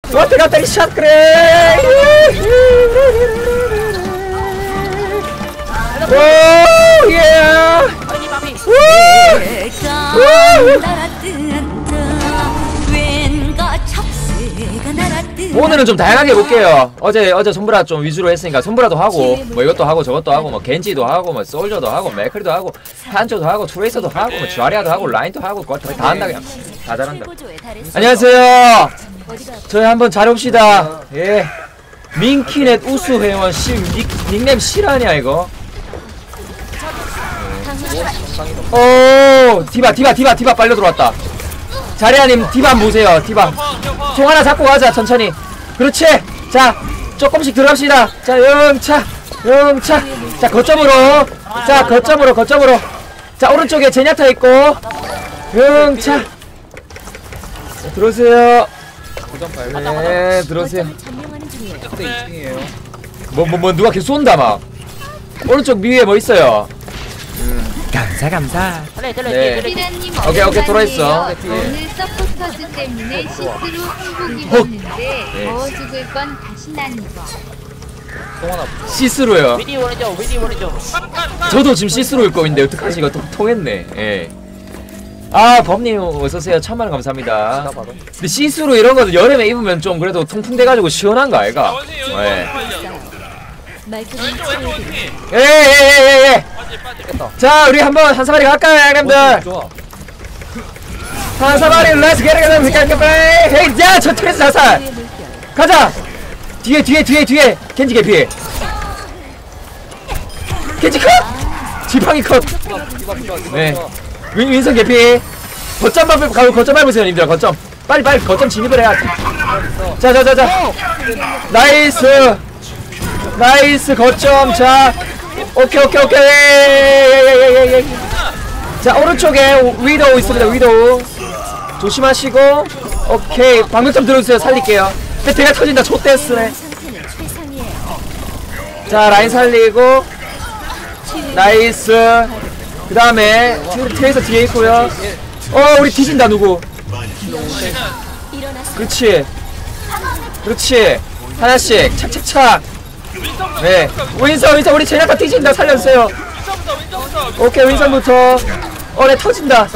왔다 갔다 샷 그래. 오 예. 오늘은 좀 다양하게 해볼게요. 어제 손브라 좀 위주로 했으니까 손브라도 하고 뭐 이것도 하고 저것도 하고 뭐 겐지도 하고 뭐 솔저도 하고 맥크리도 하고 한조도 하고 트레이서도 하고 뭐 쥐아리아도 하고 라인도 하고 그거 다 한다. 그냥 다 잘한다. 안녕하세요. 저희 한번 잘해봅시다. 예. 민키넷 우수 회원 닉네임 실화냐 이거? 오 디바 빨려 들어왔다. 자리아님 디바 한번 보세요. 디바 총 하나 잡고 가자. 천천히. 그렇지. 자 조금씩 들어갑시다. 자 영차 자 거점으로. 자 거점으로. 자 오른쪽에 제냐타 있고 영차. 들어오세요. 네 들어오세요. 뭐 누가 계속 쏜다 막. 오른쪽 위에 뭐 있어요? 감사. 네. 오케이 돌아있어. 오늘 서포터즈 때문에 실수로 한국 입었는데 더워 죽을 건 다시 나는 거. 시스루요. 저도 지금 시스루일 거인데 어떡하지? 이거 통했네. 예. 아 범님 어서오세요. 1000만원 감사합니다. 근데 시스루 이런 거는 여름에 입으면 좀 그래도 통풍돼가지고 시원한 거 아이가? 예. 자 우리 한번 한 사마리 갈까요 여러분들? 한 사마리 렛츠 겟 헤이 야 저 트레스 자살 가자. 뒤에 겐지 개피. 겐지 컷. 지팡이 컷. 네 윈선 개피. 거점 밟으세요 님들. 거점 빨리 거점 진입을 해야. 자자자자 나이스 거점. 자 오케이 자 오른쪽에 위도우 있습니다. 위도우 조심하시고. 오케이 방금 좀 들어주세요. 살릴게요. 대가 터진다. 좆데스네. 자 라인 살리고. 나이스. 그 다음에 트레이서 뒤에 있고요. 우리 뒤진다. 누구? 그렇지 하나씩 착착착. 네 윈선 우리 제냐타 뒤진다. 살려주세요. 오케이 윈선부터. 네 터진다.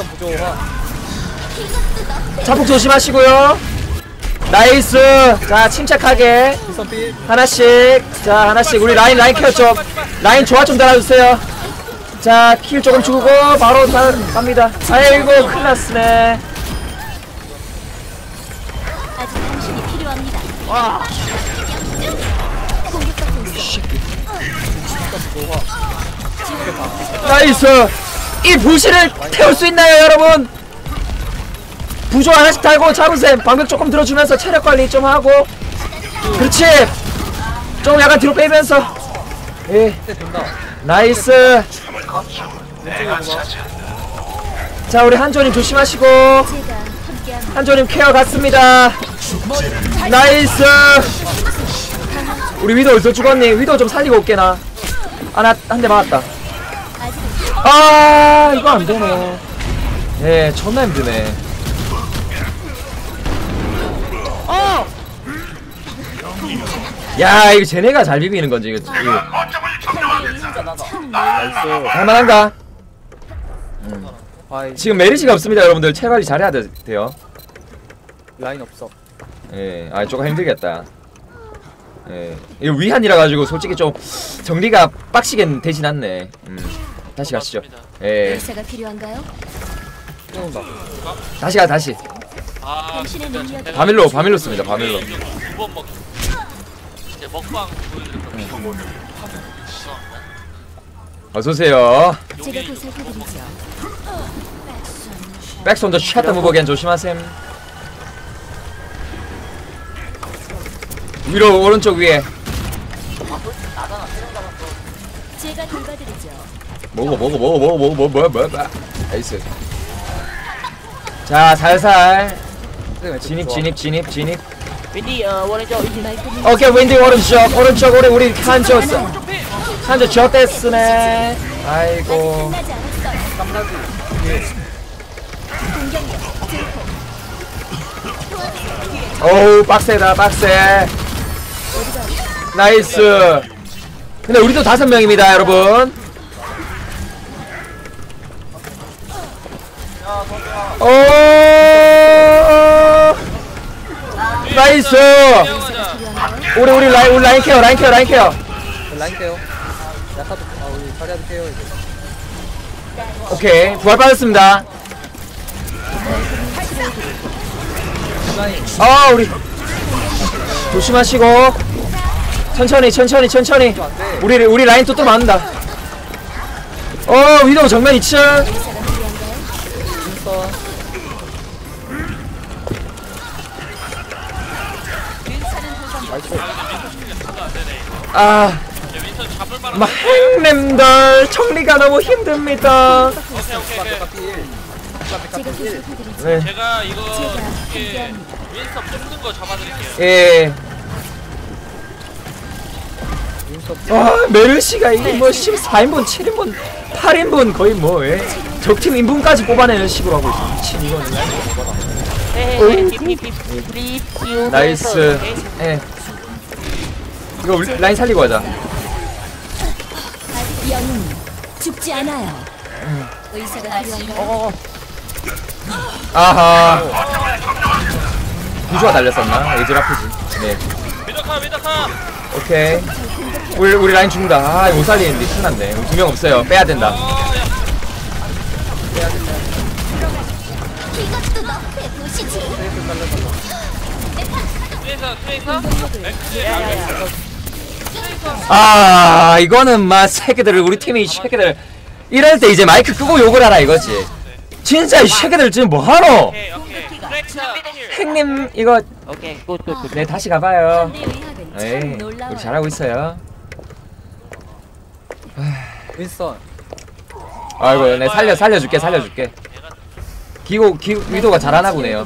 자폭 조심하시고요. 나이스. 자 침착하게 하나씩. 자 하나씩. 우리 라인 케어 좀. 라인 조화 좀 달아주세요. 자 킬 조금 주고 바로 갑니다. 아이고 큰일났으네. 아직 당신이 필요합니다. 와 나이스. 이 부시를 태울 수 있나요 여러분? 부조 하나씩 달고 잡으셈. 방벽 조금 들어주면서 체력 관리 좀 하고. 그렇지. 좀 약간 뒤로 빼면서. 예. 나이스. 자 우리 한조님 조심하시고. 한조님 케어 갔습니다. 나이스. 우리 위도 어디서 죽었니? 위도 좀 살리고 올게 나. 나 한 대 맞았다. 이거 안되네. 예 존나 힘드네. 야 이거 쟤네가 잘 비비는 건지 이거. 할만한가? 지금 메리시가 없습니다 여러분들. 체관리 잘해야 돼요. 라인 없어. 예, 조금 힘들겠다. 예, 이거 위한이라 가지고 솔직히 좀 정리가 빡시게 되진 않네. 다시 가시죠. 예. 의사가 필요한가요? 다시. 당신의 능력. 바밀로 씁니다. 바밀로. 어서오세요. 제가 보살펴드리죠. 백손더 샷다 무버겐 조심하셈. 위로 오른쪽 위에. 제가 돌봐드리죠. 먹어. 나이스. 자 살살. 진입. 윈디 오른쪽. 오케이 윈디 오른쪽 우리 한조 저 떼쓰네. 아이고 어우 빡세다 빡세. 나이스. 근데 우리도 5명입니다 여러분. 오 나이스. 우리 라인 케어. 라인 깨요. 야타도 우리 자리야도 깨요 이제. 오케이 부활 빠졌습니다. 우리 조심하시고 천천히. 우리 라인 또 맞는다. 위도우 정면 2층. 형님들 정리가 너무 힘듭니다. 네. 제가 이거 이렇게 윈스톱 뜯는 거 잡아드릴게요. 예. 메르시가 이게 뭐 14인분, 7인분, 8인분 거의 뭐 적팀 인분까지 뽑아내는 식으로 하고 있어. 미친 이거는. 나이스. 예. 이거 라인 살리고 가자. 영웅 죽지 않아요. 의사가 필요한가요? 아하. 구조가 달렸었나? 에이즈 아프지. 네. 미더카. 오케이. 우리 라인 죽는다. 못 살리는데 큰일났네. 우리 2명 없어요. 빼야 된다. 이것도 너의 도시지. 이거는 새끼들을 우리 팀이 새끼들 이럴 때 이제 마이크 끄고 욕을 하라 이거지. 진짜 이 새끼들 지금 뭐 하노? 형님 이거 오케이 굿. 네 다시 가봐요. 네, 에이 우리 잘하고 있어요. 윈스턴. 아이고 네 살려줄게. 위도가 잘하나 보네요.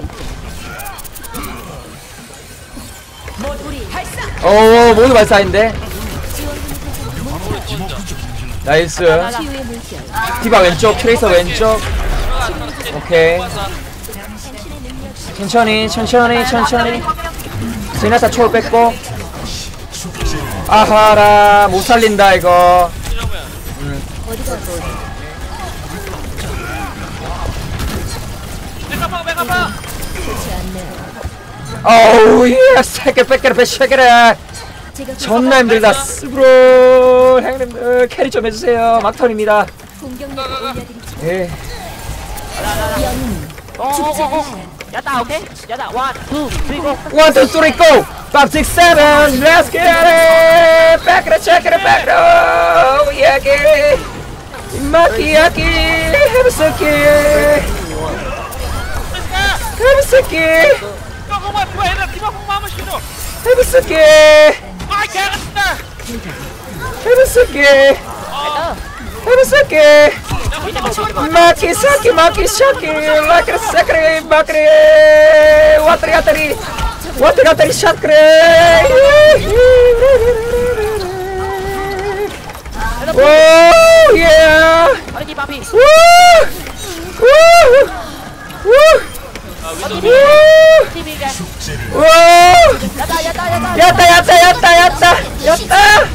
모두 발사인데. 나이스. 치유의 물결. 디바 왼쪽, 트레이서 왼쪽. 오케이. 천천히. 제나타 초월 뺐고. 아하라 못 살린다 이거. 백아파. 좋지 않네요. 어우 예 새끼를 존나 힘들다. 스브로 형님들 캐리 좀 해주세요. 막턴입니다. 공격력을 올려드리죠. 예. 영웅 죽지 않아요. 야타 오케이. 야타 1, 2, 3 고. 1, 2, 3, go! 5, 6, 7, let's get it! Back it, check it, back it! Oh, yeah, get it! Yaki, have a second! Have a second! Have a second! Have a second! Have a second! Maki, saki, like a second, bakri! Wateri, shakre! Oh, yeah! 어디 바비? TV가. 야따!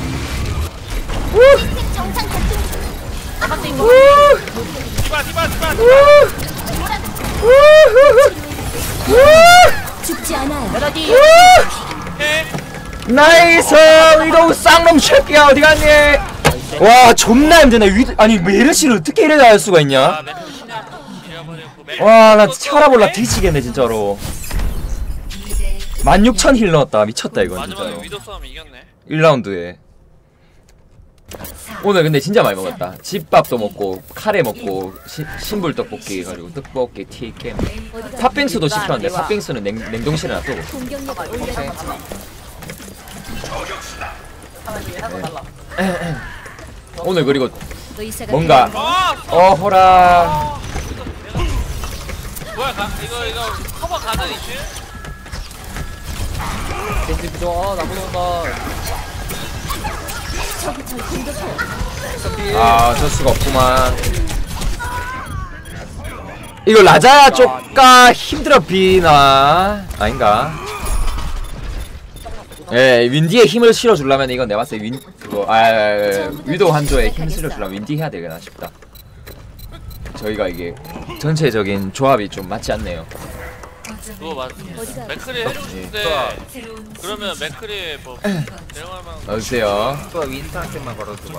죽지 않아요. 여기. 나이스! 위도우 쌍놈 새끼야 어디 갔니? 와 존나 힘드네. 아니 메르시를 어떻게 이래 할 수가 있냐? 와 나 철아볼라 뒤지겠네 진짜로. 16,000 힐 넣었다. 미쳤다 이건 진짜로. 위도 싸움 이겼네. 1라운드에 오늘 근데 진짜 많이 먹었다. 집밥도 먹고 카레 먹고 신불 떡볶이 가지고 떡볶이 티캠 팥빙수도 시켰는데 팥빙수는 냉동실에 놔두고. 공격력을 올려드리죠. 오늘 그리고 의사가 뭔가 필요한가요? 호라 뭐야 이거 커버 가능 이슈? 겐지 부좋아. 나무 온다. 적이 절 공격해요. 저 수가 없구만. 이거 라자야 쪽가 힘들어 비나 아닌가? 예, 윈디에 힘을 실어주려면 이건 내가 봤을 때 위도 한조에 힘 실어주려면 윈디 해야 되겠나 싶다. 저희가 이게 전체적인 조합이 좀 맞지 않네요. 그거 맞. 어디가 맥크리 해주고 싶은데 그러면 맥크리 뭐 내용할 만한. 어주세요. 또 윈스한테만 걸어줘봐.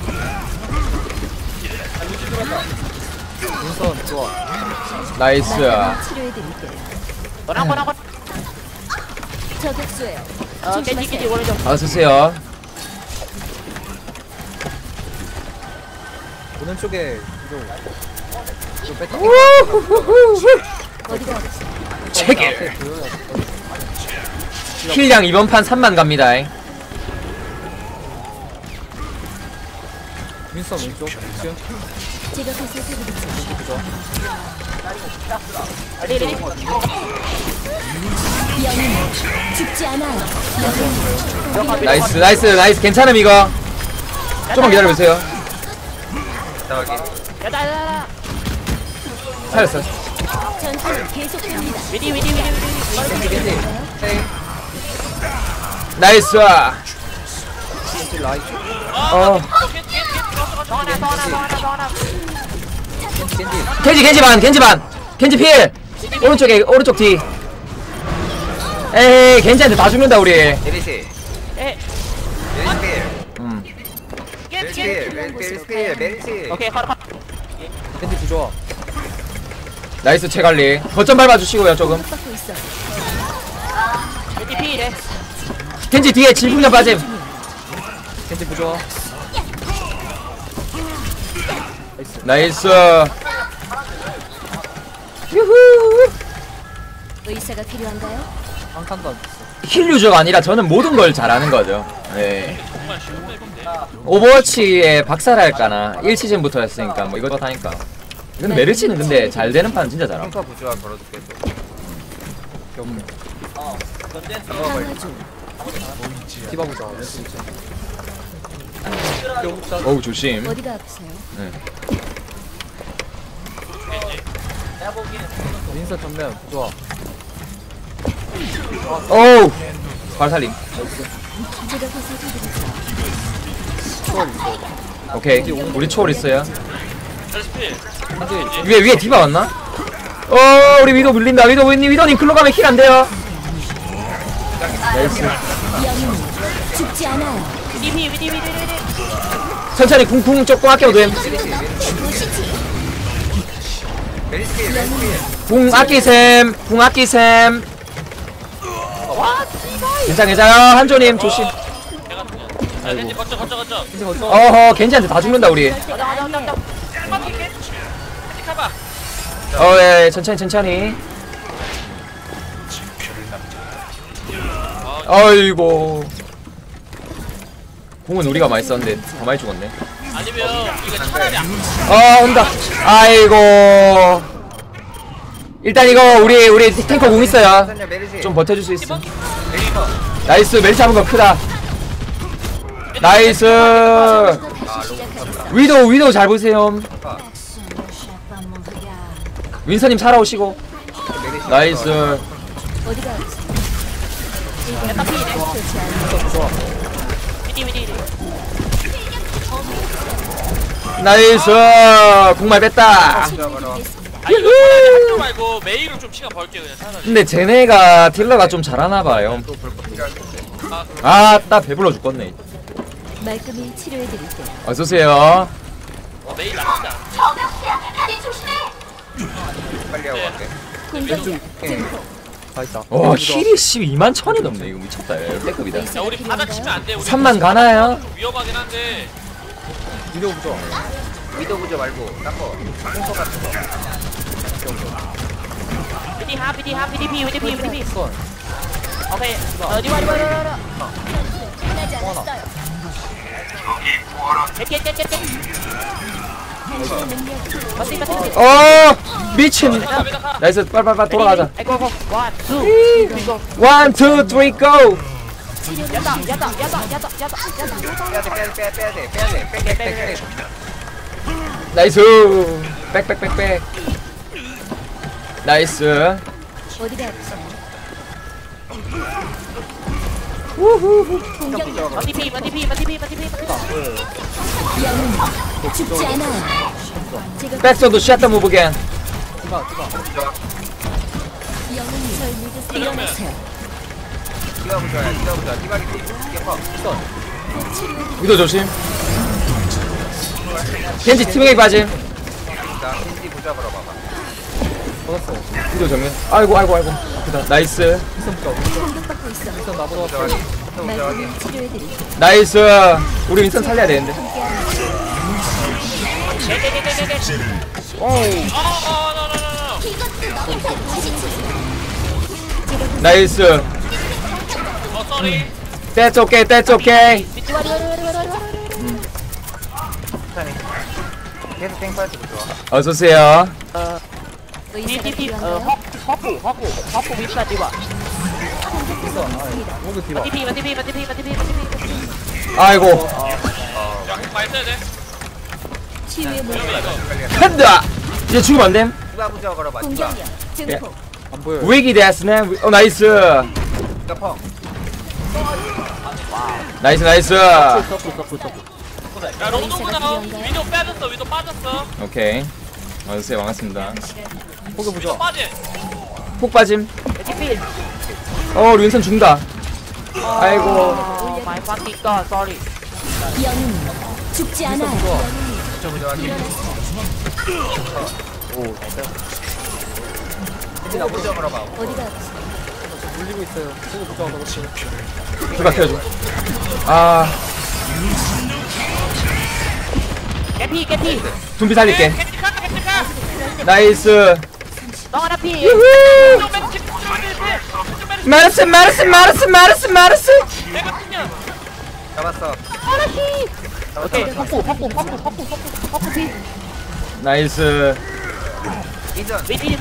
윈선 좋아. 나이스. 치료해드릴게요. 뭐라고. 저격수예요. 깨지기지 오른쪽. 어주세요. 오른쪽에 좀 뺐다. 어디가 아프세요? 체계. 앞에 보여요. 킬량 이번 판 3만 갑니다. 윈선 왼쪽. 지금 제가 보살펴드리죠. 리리. 영웅 죽지 않아요. 나이스. 괜찮음 이거. 좀만 기다려보세요. 야다. 살렸어. 전투는 계속됩니다. 위디. 나이스. 라이. 어. 더 하나. 겐지 반. 겐지 필. 오른쪽 뒤. 에이, 겐지한테 다 죽는다 우리. 메리시 에. 메리시 오케이 컷. 밴드 부좋아. 나이스 체갈리. 거점 밟아주시고요 조금. 받고 있어. 위디 피래. 겐지 뒤에 질풍력 빠짐. 밴드 부좋아. 나이스. 유후. 의사가 필요한가요? 한 칸도 안 줬어. 힐 유저가 아니라 저는 모든 걸 잘하는 거죠. 네. 정말 쉬운 맵인데. 오버워치에 박살할까나 1시즌부터 했으니까 뭐 이것저것 하니까. 근데 메르시는 근데 잘 되는 판 진짜 잘함. 평가 부조화 걸어줄게 강화 중. 디바 부좋아. 왼쪽 있지. 어우 조심. 어디가 아프세요? 윈선 전면 부좋아. 어우. 발살림. 제가 보살펴드리죠. 오케이. 우리 초월 있어요. 레시피. 위에 디바 왔나? 우리 위도 밀린다. 위도님 글로 가면 힐 안 돼요. 나이스. 영웅 죽지 않아요. 위디. 천천히 궁 조금 아껴도 됨. 궁 아끼셈. 괜찮아. 한조님 조심. 야 겐지 거쳐. 윈선 거쳐. 어허, 겐지한테 다 죽는다 우리. 겐지 카바. 예, 천천히. 아이고. 궁은 우리가 많이 썼는데 더 많이 죽었네. 아니면 이거 차라리 온다. 아이고. 일단 이거 우리 탱커 궁 있어요. 메리시 좀 버텨줄 수 있어. 나이스. 멜치 잡은 거 크다. 나이스. 위도우 잘 보세요. 윈서님 살아오시고. 나이스. 어디가 아프세요? 야다 피래. 좋지 않아요. 위디. 나이스. 궁말 뺐다. 아니 이거 차라리 한쪽 말고 메이로 좀 시간 벌게 그냥 차라리. 근데 쟤네가 딜러가 좀 잘하나봐요. 딱 배불러 죽겠네. 말끔히 치료해드릴게요. 어서오세요. 메이 낫지 않아. 빨리 하고 갈게 공격 증폭. 다 있다. 와 힐이 12만 천이 넘네. 이거 미쳤다. 백급이다. 야 우리 바닥 치면 안 돼. 우리 3만 가나요? 위험하긴 한데. 위도 부좋아. 위도 부조 말고 딴거 콩소 같은 거 위디. 선. 오케이. 디바. 끝나지 않았어요. 깨. 당신의 능력이 미친. 나이스. 빨리 돌아가자. 아이고. 1, 2, 3, go. 1, 2, 3, go. 야다. 빼야돼 나이스. 백. 나이스. 어디가 아프세요? 만티피 죽지 않아요. 백서도 샷다 무브 겐. 디바 영웅이 절 믿으세요. 일어나세요. 디바 부자야 디바 부자 디바 기피 디바 위도 조심. 겐지 팀에게 빠짐. 자 겐지 부자 걸어봐봐 받았어. 위도 정면. 아이고 아프다. 나이스. 공격받고 있어. 일단 나보러 부자 왔어. 확인 부자 확인 말끔히 치료해드릴게요. 나이스. 우리 윈선 살려야 되는데. 나이스. 쏘리. That's okay. That's okay. 계속 땡파이트 부자 어서 오세요. 의사가 디디 필요한가요? 허프 윗사 디바 오그 디바. 만티피 아이고. 야공 많이 써야 돼. 치유의 물 한다. 이제 죽으면 안 됨. 디바 부자 걸어봐 디바 공격력 증폭. 안 보여. 위기 데스네. 나이스. 디바 펑 나이스. 야 로드구나. 위도 빠졌어. 위도 빠졌어. 오케이. 어서 오세요. 반갑습니다. 호그 부자. 위도 빠지. 폭 빠짐. 디피 우리 윈선 죽는다. 아이고. 마이 파티가 쏘리 영웅 죽지 않아요. 부자 확인 겐지 부자 걸어봐 어디가 물리고 있어요. 호그 부자 그렇지. 출발 켜줘. 아, 개피 둠비 살릴게. 캔디 카. 나이스. 너하나 피 유후. 마르스. 내가 뛰면. 잡았어 오케이 허프 나이스. 인전 위디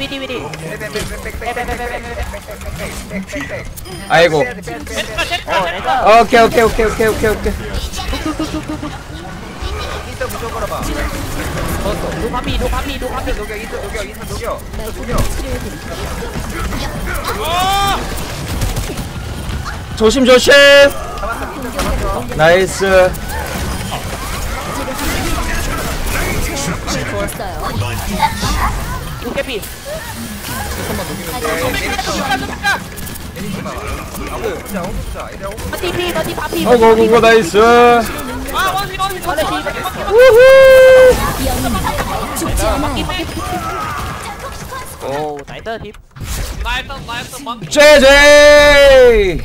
빽빽빽빽빽빽빽빽빽빽빽빽빽 아이고. 내가 오케이. 인전 부자 걸어봐 노파피 녹여 인전 녹여 조심. 나이스. 있어요. 개피 만티피 오고 나이스. 아 원시. 우후. 영웅 죽지 않아요. 오 나이스 딥 나이스 망. JJ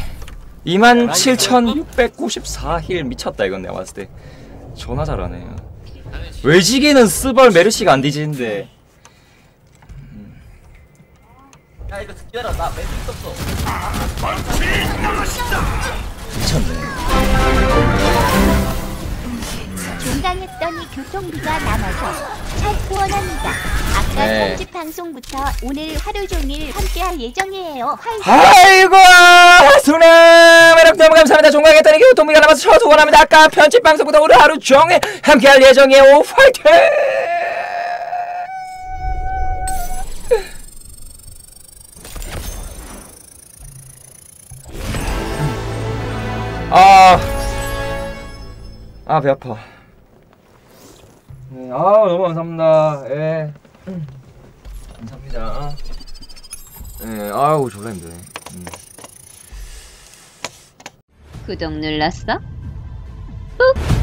27,694힐 미쳤다. 이건 내가 봤을 때 존나 잘하네. 외지기는 스벌 메르시가 안 뒤지는데. 야 이거 듣기라 나 매직 없어 미쳤네. 종강했더니 교통비가 남아서 첫 후원합니다. 아까 네. 편집 방송부터 오늘 하루 종일 함께할 예정이에요. 아이고 수남 여러분 너무 감사합니다. 종강했더니 교통비가 남아서 첫 후원합니다. 아까 편집 방송부터 오늘 하루 종일 함께할 예정이에요. 화이팅! 배 아파. 네, 너무 감사합니다. 예. 감사합니다. 예, 아우 졸라 힘드네. 구독 눌렀어? 꾹!